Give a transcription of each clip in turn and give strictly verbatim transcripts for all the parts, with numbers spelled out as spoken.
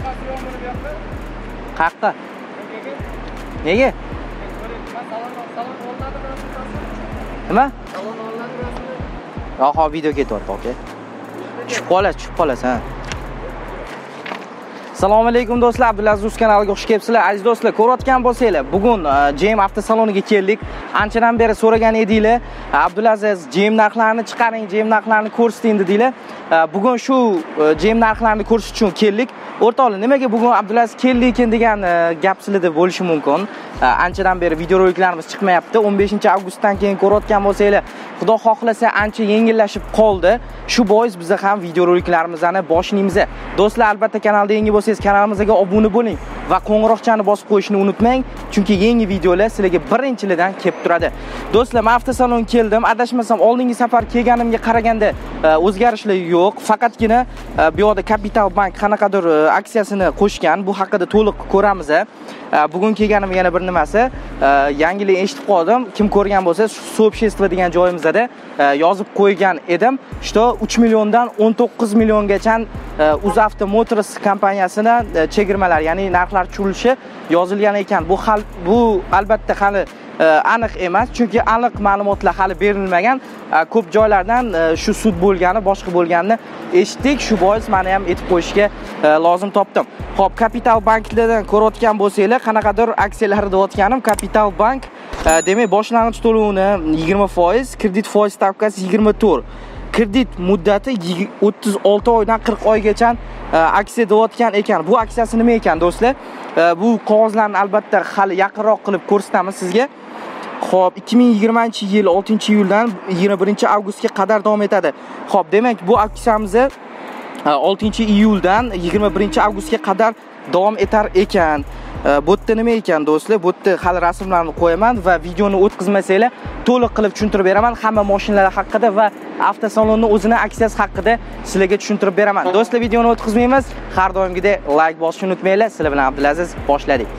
Qayerqa? Nega? Nima? Oho, video ketyapti, aka. Tushib qolasiz, tushib qolasiz, ha. Assalomu alaykum do'stlar, Abdulaziz Uz kanaliga xush kelibsizlar. Aziz do'stlar, ko'rayotgan bo'lsanglar, bugun G M avtosaloniga keldik. Anchadan beri so'ragan edinglar, Abdulaziz G M narxlarini chiqaring, G M narxlarini ko'rsating dedinglar. Bugun shu G M narxlarini ko'rsatish uchun keldik. O'rtoqlar, nimaga bugun Abdulaziz keldi ekan degan gap sizlarda bo'lishi mumkin. Anchadan beri video roliklarimiz chiqmayapti. o'n beshinchi avgustdan keyin ko'rayotgan bo'lsanglar, Xudo xohlasa ancha yengillashib qoldi. Shu bois biz ham video roliklarimizni boshlaymiz. Do'stlar, albatta kanalda yangi bo'lsangiz kanalimizga obuna bo'ling va qo'ng'iroqchani bosib qo'yishni unutmang, chunki yangi videolar sizlarga birinchilardan kelib turadi. Do'stlar, men avtosalon keldim. Adashmasam, oldingi safar kelganimga qaraganda o'zgarishlar yo'q. Faqatgina bu yerda Capital Bank qanaqadir aksiyasini qo'shgan. Bu haqida to'liq ko'ramiz. Bugun kelganim yana bir nimasi, yangilik eshitib qoldim. Kim ko'rgan bo'lsa, so'bshestvo degan joyimizda yozib qo'ygan edim. Что uch milliondan o'n to'qqiz milliongacha UzAvto Motors kompaniyasini chegirmalar, ya'ni narxlar tushirilishi yozilgan ekan. Bu hal, bu albatta hali aniq emas, chunki aniq ma'lumotlar hali berilmagan. Ko'p joylardan shu sud bo'lgani, boshqa bo'lganini eshitdik. Shu bois meni ham aytib qo'yishga lozim topdim. Xo'p, Capital Banklardan ko'rayotgan bo'lsanglar, qanaqadir aksiyalari deyotganim, Capital Bank demak boshlang'ich to'lovini yigirma foiz, kredit foiz stavkasi yigirma to'rt. Kredit muddati o'ttiz olti oydan qirq oygacha aksiya deyotgan ekan. Bu aksiyasi nima ekan do'stlar? Bu qog'ozlarni albatta hali yaqinroq qilib ko'rsatamiz sizga. Xo'p, ikki ming yigirmanchi yil oltinchi iyuldan yigirma birinchi avgustga qadar davom etadi. Xo'p, demak bu aksiyamiz oltinchi iyuldan yigirma birinchi avgustga qadar davom etar ekan. Bu yerda nima ekan do'stlar? Bu yerda hali rasmlarni qo'yaman va videoni o'tkazmasanglar to'liq qilib tushuntirib beraman hamma mashinalar haqida va avtosalonning o'zining aksiyasi haqida sizlarga tushuntirib beraman. Do'stlar, videoni o'tkazmaymiz. Har doimgidek like bosishni unutmanglar. Sizlar bilan Abdulaziz boshladik.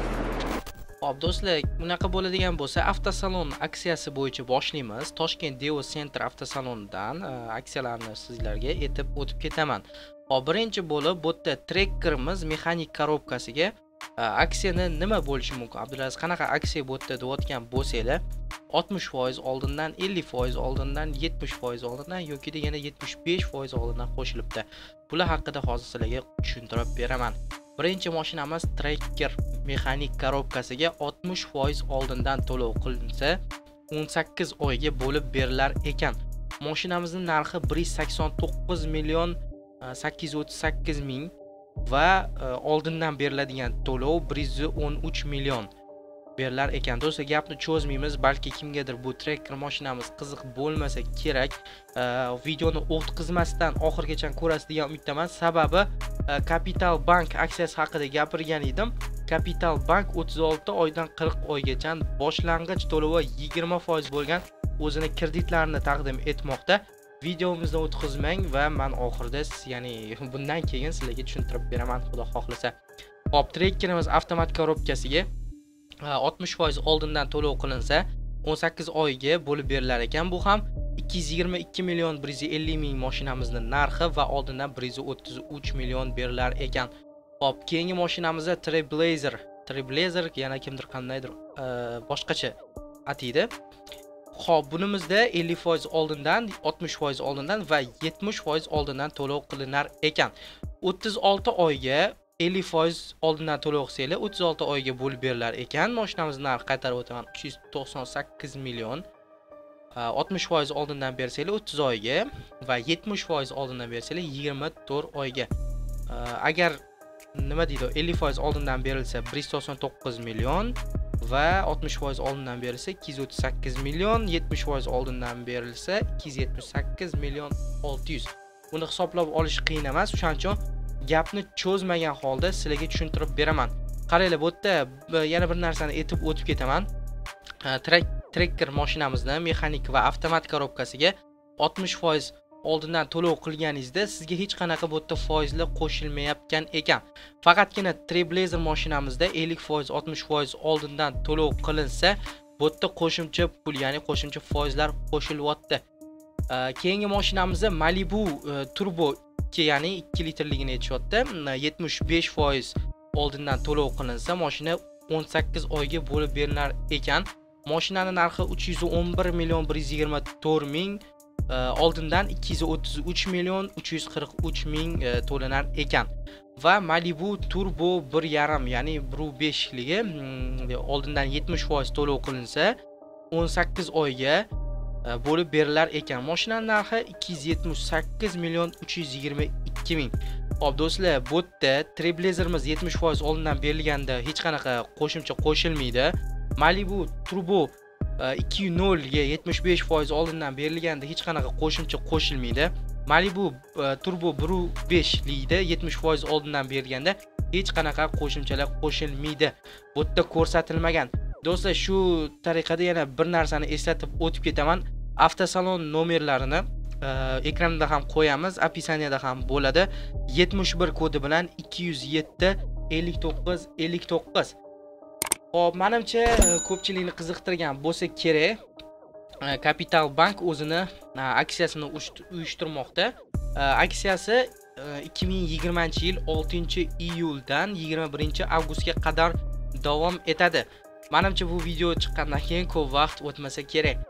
Hop do'stlar, bunaqa bo'ladigan bo'lsa, avtosalon aksiyasi bo'yicha boshlaymiz. Toshkent Deo Center avtosalonidan aksiyalarni sizlarga aytib o'tib ketaman. Hop, birinchi bo'lib bu yerda trekkerimiz mexanik korobkasiga aksiyani nima bo'lishi mumkin? Abdulaziz, qanaqa aksiya bu yerda deyotgan bo'lsanglar, oltmish foiz oldindan, ellik foiz oldindan, yetmish foiz oldindan yoki deganda yetmish besh foiz oldindan qo'shilibdi. Bular haqida hozir sizlarga tushuntirib beraman. Birinchi mashinamiz Trekker mexanik korobkasiga oltmish foiz oldindan to'lov qilinsa, o'n sakkiz oyga bo'lib berilar ekan. Mashinamizning narxi bir yuz sakson to'qqiz million sakkiz yuz o'ttiz sakkiz ming va oldindan beriladigan to'lov bir yuz o'n uch million berilar ekan. Do'stlar, gapni cho'zmaymiz, balki kimgadir bu Trekker mashinamiz qiziq bo'lmasa kerak, videoni o'tkazmasdan oxirigacha ko'rasiz degan umiddaman. Sababi Capital Bank aksiyasi haqida gapirgan edim. Capital Bank o'ttiz olti oydan qirq oygacha boshlang'ich to'lovi yigirma foiz bo'lgan o'zini kreditlarini taqdim etmoqda. Videomizni o'tkazmang va men oxirida, ya'ni bundan keyin sizlarga tushuntirib beraman, xudo xohlasa. Hop, Trekkerimiz avtomat korobkasiga oltmish foiz oldindan to'lov qilinsa, o'n sakkiz oyga bo'lib berilar ekan. Bu ham ikki yuz yigirma ikki million bir yuz ellik ming mashinamizning narxi va oldindan bir yuz o'ttiz uch million berilar ekan. Hop, keyingi mashinamizda Trailblazer. Trailblazer yana kimdir qandaydir boshqacha ataydi. Xo'p, bunimizda ellik foiz oldindan, oltmish foiz oldindan va yetmish foiz oldindan to'lov qilinar ekan. o'ttiz olti oyga ellik foiz oldindan to'lov qilsanglar, o'ttiz olti oyga bo'lib berilar ekan. Mashinamizning narxi qaytarib o'taman uch yuz to'qson sakkiz million. oltmish foiz oldindan bersanglar o'ttiz oyga va yetmish foiz oldindan bersanglar yigirma to'rt oyga. Agar nima deydi, ellik foiz oldindan berilsa bir yuz to'qson to'qqiz million va oltmish foiz oldindan berilsa ikki yuz o'ttiz sakkiz million, yetmish foiz oldindan berilsa ikki yuz yetmish sakkiz million olti yuz. Buni hisoblab olish qiyin emas, shuning uchun gapni cho'zmagan holda sizlarga tushuntirib beraman. Qaranglar, bu yerda yana bir narsani aytib o'tib ketaman. Trekker mashinamizni mexanik va avtomat korobkasiga oltmish foiz oldindan to'lov qilganingizda sizga hech qanaqa bu yerda foizlar qo'shilmayotgan ekan. Faqatgina Trailblazer mashinamizda ellik foiz, oltmish foiz oldindan to'lov qilinsa, bu yerda qo'shimcha pul, ya'ni qo'shimcha foizlar qo'shilyapti. Keyingi mashinamizda Malibu Turbo ikki, ya'ni ikki litrligini aytishyapti. yetmish besh foiz oldindan to'lov qilinsa, mashina o'n sakkiz oyga bo'lib berilar ekan. Mashinaning narxi uch yuz o'n bir million bir yuz yigirma to'rt ming, oldindan ikki yuz o'ttiz uch million uch yuz qirq uch ming to'lanar ekan. Va Malibu Turbo bir yarim, ya'ni bir nuqta besh ligi oldindan yetmish foiz to'lov qilinsa, o'n sakkiz oyga bo'lib berilar ekan. Mashinaning narxi ikki yuz yetmish sakkiz million uch yuz yigirma ikki ming. Xo'p do'stlar, bu yerda Trailblazerimiz yetmish foiz oldindan berilganda hech qanaqa qo'shimcha qo'shilmaydi. Malibu Turbo ikki nol ga yetmish besh foiz oldindan berilganda hech qanaqa qo'shimcha qo'shilmaydi. Malibu Turbo bir nuqta besh likda yetmish foiz oldindan berilganda hech qanaqa qo'shimchalar qo'shilmaydi. Bu yerda ko'rsatilmagan. Do'stlar, shu tariqada yana bir narsani eslatib o'tib ketaman. Avtosalon nomerlarini ekranda ham qo'yamiz, opisaniyada ham bo'ladi. yetmish bir kodi bilan ikki yuz yetti ellik to'qqiz ellik to'qqiz. Xo'p, menimcha ko'pchilikni qiziqtirgan bo'lsa kerak, Capital Bank o'zini aksiyasini uyushtirmoqda. Aksiyasi ikki ming yigirmanchi yil oltinchi iyuldan yigirma birinchi avgustga qadar davom etadi. Menimcha bu video chiqqandan keyin ko'p vaqt o'tmasa kerak.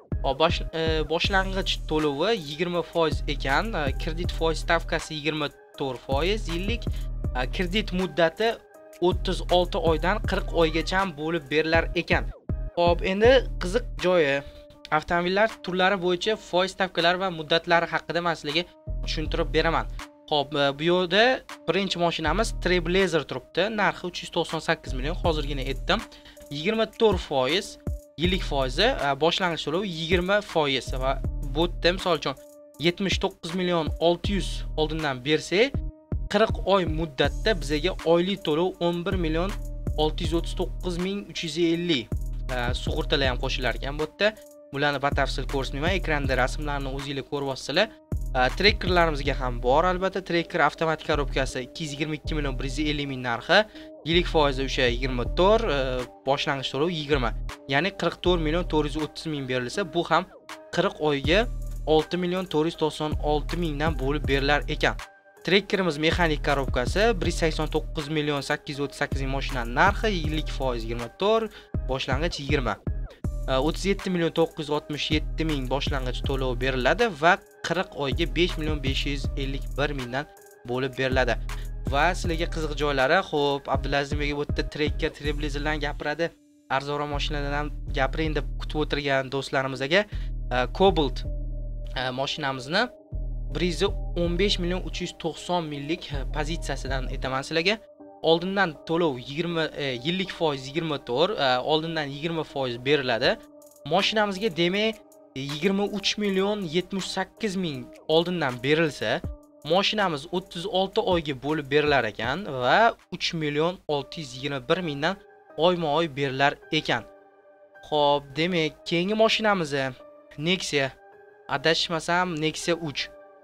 Boshlang'ich to'lovi yigirma foiz ekan, kredit foiz stavkasi yigirma to'rt foiz yillik, kredit muddati o'ttiz olti oydan qirq oygacha bo'lib berilar ekan. Xo'p, endi qiziq joyi, avtomobillar turlari bo'yicha foiz stavkalari va muddatlari haqida men sizlarga tushuntirib beraman. Xo'p, bu yerda birinchi mashinamiz Trailblazer turibdi. Narxi uch yuz to'qson sakkiz million, hozirgina aytdim. yigirma to'rt foiz yillik foizi, boshlang'ich to'lov yigirma foiz va bu yerda misol uchun yetmish to'qqiz million olti yuz oldindan bersak, qirq oy muddatda bizga oylik to'lov o'n bir million olti yuz o'ttiz to'qqiz ming uch yuz ellik. Sug'urtalar ham qo'shilar ekan bu yerda. Bularni batafsil ko'rsatmayman, ekranda rasmlarni o'zingizlar ko'rib olsanglar. Trekkerlarimizga ham bor albatta. Trekker avtomatik korobkasi ikki yuz yigirma ikki million bir yuz ellik ming narxi, yillik foizi o'sha yigirma to'rt, boshlang'ich to'lov yigirma. Ya'ni qirq to'rt million to'rt yuz o'ttiz ming berilsa, bu ham qirq oyga olti million to'rt yuz to'qson olti mingdan bo'lib berilar ekan. Trekkerimiz mexanik korobkasi bir yuz sakson to'qqiz million sakkiz yuz o'ttiz sakkiz ming mashinaning narxi, yillik foiz yigirma to'rt, boshlang'ich yigirma. o'ttiz yetti million to'qqiz yuz oltmish yetti ming boshlang'ich to'lov beriladi va qirq oyga besh million besh yuz ellik bir mingdan bo'lib beriladi. Va sizlarga qiziq joylari, xo'p, Abdulaziz aka bu yerda Trekker, Trailblazerdan gapiradi. Arzonroq mashinadan ham gapiring deb kutib o'tirgan do'stlarimizga Cobalt mashinamizni bir yuz o'n besh million uch yuz to'qson minglik pozitsiyasidan aytaman sizlarga. Oldindan to'lov yigirma yillik foiz yigirma to'rt, oldindan yigirma foiz beriladi. Mashinamizga demak yigirma uch million yetmish sakkiz ming oldindan berilsa, mashinamiz o'ttiz olti oyga bo'lib berilar ekan va uch million olti yuz yigirma bir mingdan oyma-oy berilar ekan. Xo'p, demak, keyingi mashinamiz Nexia, adashmasam Nexia uch.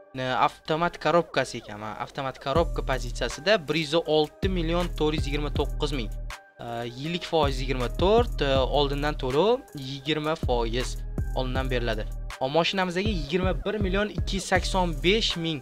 Avtomat korobkasi ekan. Avtomat korobka pozitsiyasida bir yuz olti million to'rt yuz yigirma to'qqiz ming. Yillik foiz yigirma to'rt, oldindan to'lov yigirma foiz oldindan beriladi. Mashinamizga yigirma bir million ikki yuz sakson besh ming.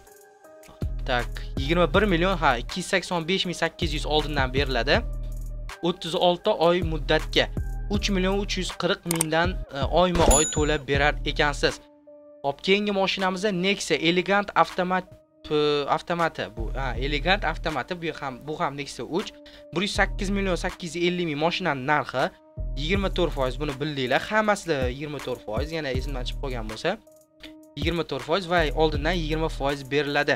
Tak, yigirma bir million, ha, ikki yuz sakson besh ming sakkiz yuz oldindan beriladi. o'ttiz olti oy muddatga uch million uch yuz qirq mingdan oyma-oy to'lab berar ekansiz. Hop, keyingi mashinamizda Nexia Elegant avtomat avtomati bu. Ha, Elegant avtomati bu ham bu ham Nexia uch. bir yuz sakkiz million sakkiz yuz ellik ming mashinaning narxi, yigirma to'rt foiz, buni bildinglar. Hammasi yigirma to'rt foiz, yana esimdan chiqib qolgan bo'lsa, yigirma to'rt foiz va oldindan yigirma foiz beriladi.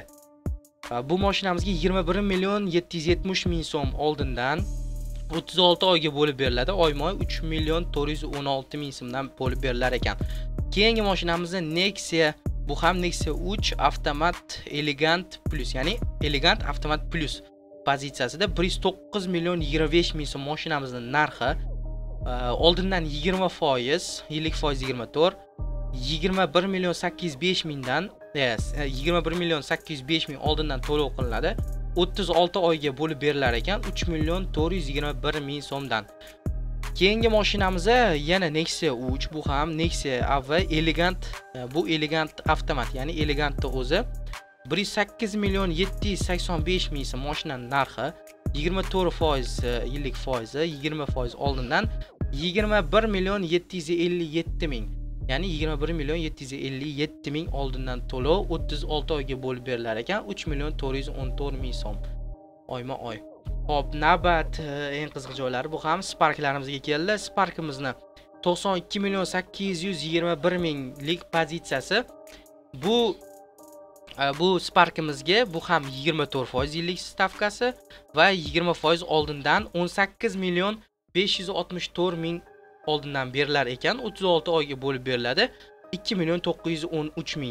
Bu mashinamizga yigirma bir million yetti yuz yetmish ming so'm oldindan o'ttiz olti oyga bo'lib beriladi. Oyma-oy uch million to'rt yuz o'n olti ming so'mdan bo'lib berilar ekan. Keyingi mashinamiz Nexia, bu ham Nexia uch avtomat Elegant Plus, ya'ni Elegant avtomat Plus pozitsiyasida bir yuz to'qqiz million yigirma besh ming so'm mashinamizning narxi, oldindan yigirma foiz, yillik foiz yigirma to'rt, yigirma bir million sakkiz yuz besh mingdan, yes, yigirma bir million sakkiz yuz besh ming oldindan to'lov qilinadi. o'ttiz olti oyga bo'lib berilar ekan, uch million to'rt yuz yigirma bir ming so'mdan. Keyingi mashinamiz yana Nexia uch, bu ham Nexia A V Elegant, bu Elegant avtomat, ya'ni Elegantning o'zi bir yuz sakkiz million yetti yuz sakson besh ming so'm mashinaning narxi, yigirma to'rt foiz yillik foizi, yigirma foiz oldindan yigirma bir million yetti yuz ellik yetti ming. Ya'ni yigirma bir million yetti yuz ellik yetti ming oldindan to'lov o'ttiz olti oyga bo'lib berilar ekan, uch million to'rt yuz o'n to'rt ming so'm oyma-oy. Hop, navbat eng qiziq joylari bu ham Sparklarimizga keldi. Sparkimizni to'qson ikki million sakkiz yuz yigirma bir minglik pozitsiyasi. Bu bu Sparkimizga bu ham yigirma to'rt foiz yillik stavkasi va yigirma foiz oldindan o'n sakkiz million besh yuz oltmish to'rt ming oldindan berilar ekan, o'ttiz olti oyga bo'lib beriladi, ikki million to'qqiz yuz o'n uch ming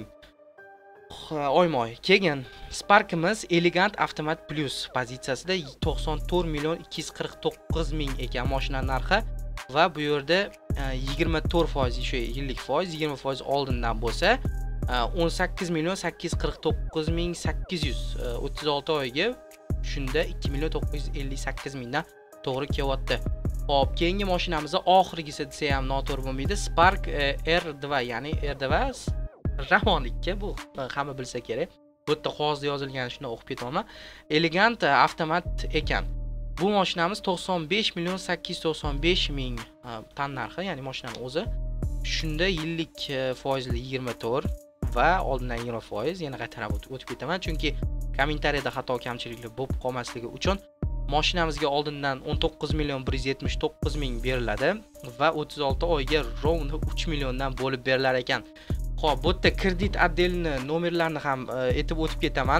oyma-oy. Keyin Sparkimiz Elegant Avtomat Plus pozitsiyasida to'qson to'rt million ikki yuz qirq to'qqiz ming ekan mashina narxi va bu yerda yigirma to'rt foiz shu yillik foiz, yigirma foiz oldindan bo'lsa o'n sakkiz million sakkiz yuz qirq to'qqiz ming sakkiz yuz, o'ttiz olti oyga shunda ikki million to'qqiz yuz ellik sakkiz mingdan to'g'ri kelyapti. Hop, keyingi mashinamizni oxirgisi desa ham noto'g'ri bo'lmaydi. Spark R dva, ya'ni R dva Ramonikka, bu hamma bilsa kerak. Bu yerda qog'ozda yozilgan, shuni o'qib ketaman. Elegant avtomat ekan. Bu mashinamiz to'qson besh million sakkiz yuz to'qson besh ming tan narxi, ya'ni mashinaning o'zi. Shunda yillik foizli yigirma to'rt va oldindan yigirma foiz. Yana qaytarib o'tib ketaman, chunki kommentariyada xato kamchiliklar bo'lib qolmasligi uchun mashinamizga oldindan o'n to'qqiz million bir yuz yetmish to'qqiz ming beriladi va o'ttiz olti oyga rovni uch milliondan bo'lib berilar ekan. Xo'p, bu yerda kredit отделini nomerlarini ham aytib o'tib ketaman.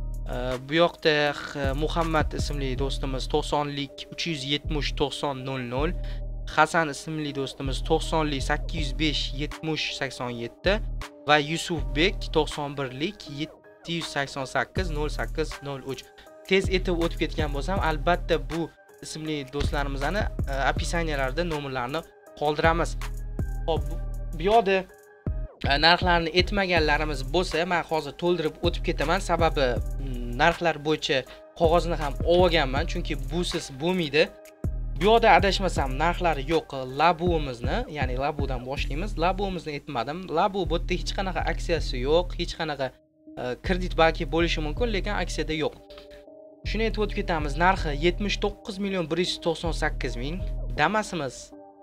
Bu yoqda Muhammad ismli do'stimiz to'qsonlik uch yuz yetmish to'qson nol nol, Hasan ismli do'stimiz to'qsonlik sakkiz yuz besh yetmish sakson yetti va Yusufbek to'qson birlik yetti yuz sakson sakkiz nol sakkiz nol uch. Tez etib o'tib ketgan bo'lsam, albatta bu ismli do'stlarimizni opisiyalarda nomerlarini qoldiramiz. Xo'p, bu yoqda narxlarni aytmaganlarimiz bo'lsa, men hozir to'ldirib o'tib ketaman, sababi narxlar bo'yicha qog'ozni ham olganman, chunki busiz bo'lmaydi. Bu yoqda adashmasam narxlari yo'q. Labuimizni, ya'ni Labudan boshlaymiz. Labuimizni aytmadim. Labu bu yerda hech qanaqa aksiyasi yo'q, hech qanaqa kredit balki bo'lishi mumkin, lekin aksiyada yo'q. Shuni aytib o'tib ketamiz. Narxi yetmish to'qqiz million bir yuz to'qson sakkiz ming, Damasimiz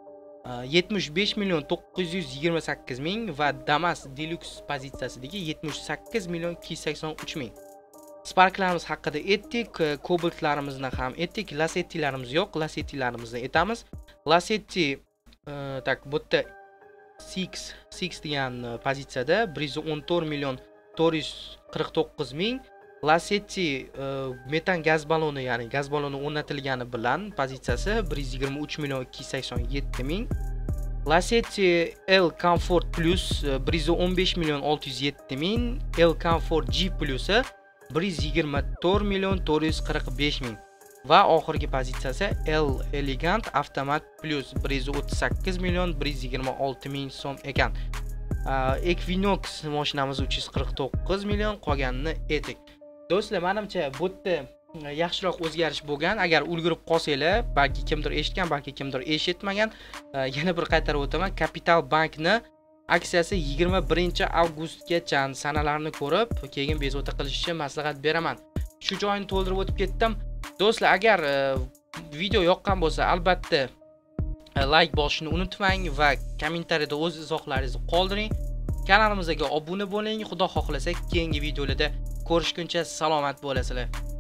yetmish besh million to'qqiz yuz yigirma sakkiz ming va Damas Deluxe pozitsiyasidagi yetmish sakkiz million ikki yuz sakson uch ming. Sparklarimiz haqida aytdik, Cobaltlarimizni ham aytdik, Lasettilarimiz yo'q, Lasettilarimizni aytamiz. Lasetti tak bu yerda six degan pozitsiyada bir yuz o'n to'rt million to'rt yuz qirq to'qqiz ming. Lasetti metan gaz baloni, ya'ni gaz baloni o'rnatilgani bilan pozitsiyasi bir yuz yigirma uch million ikki yuz sakson yetti ming. Lasetti L Comfort Plus bir yuz o'n besh million olti yuz yetti ming. L Comfort G Plus bir yuz yigirma to'rt million to'rt yuz qirq besh ming. Va oxirgi pozitsiyasi L Elegant Avtomat Plus bir yuz o'ttiz sakkiz million bir yuz yigirma olti ming so'm ekan. Equinox mashinamiz uch yuz qirq to'qqiz million, qolganini aytdik. Do'stlar, menimcha bu yerda yaxshiroq o'zgarish bo'lgan. Agar ulgurib qolsanglar, balki kimdir eshitgan, balki kimdir eshitmagan, yana bir qaytarib o'taman. Capital Bankni aksiyasi yigirma birinchi avgustgacha sanalarni ko'rib, keyin bezovta qilishni maslahat beraman. Shu joyini to'ldirib o'tib ketdim. Do'stlar, agar video yoqqan bo'lsa, albatta like bosishni unutmang va kommentariyada o'z izohlaringizni qoldiring. Kanalimizga obuna bo'ling. Xudo xohlasa keyingi videolarda ko'rishguncha salomat bo'lasizlar.